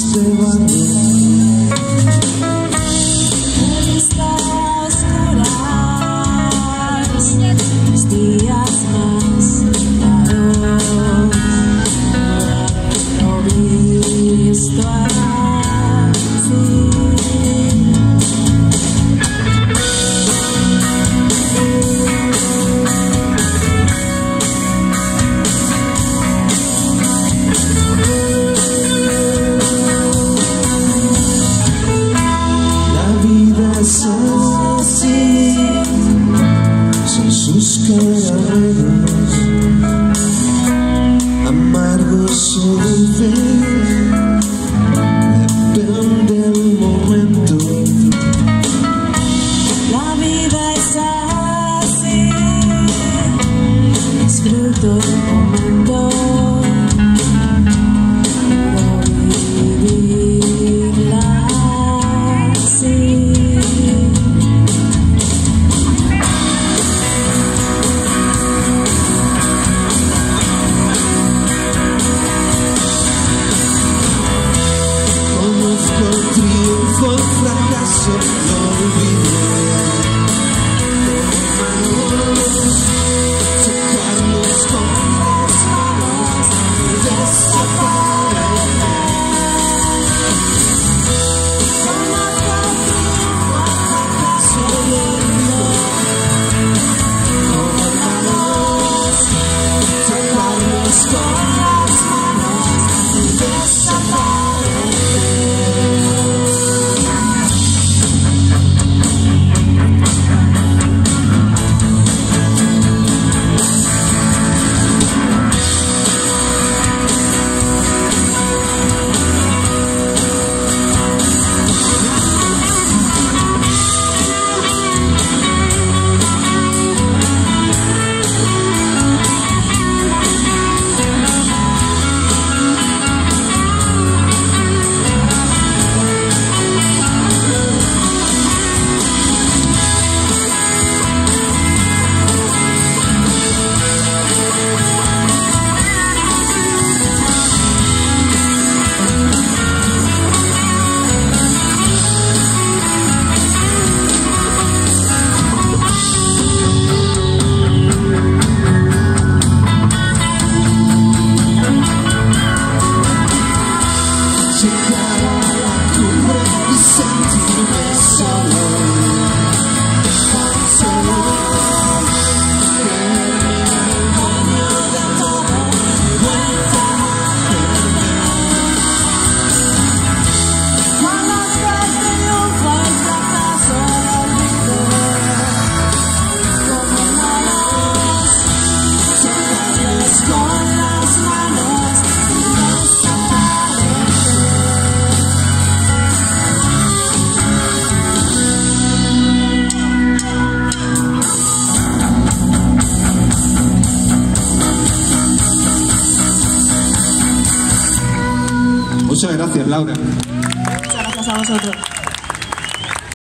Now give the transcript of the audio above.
se van. En estas oscuras, los días más claros, no he visto así. Es así, son sus caramelos, amargos o dulces, depende del momento. La vida es así, disfruto el momento. Conozco el triunfo, el fracaso, lo olvidé. Tómalos, tocarlos con las manos y desaparecer. Conozco el triunfo, el fracaso, lo olvidé. Tómalos, tocarlos con las manos y desaparecer. Llegar a la cumbre y sentirme solo, tan solo. Creerme el dueño de todo, vuelta a perder. Conozco el triunfo, el fracaso, el olvido. Tómalos, tocarlos con las manos y desaparecer. Muchas gracias, Laura. Muchas gracias a vosotros.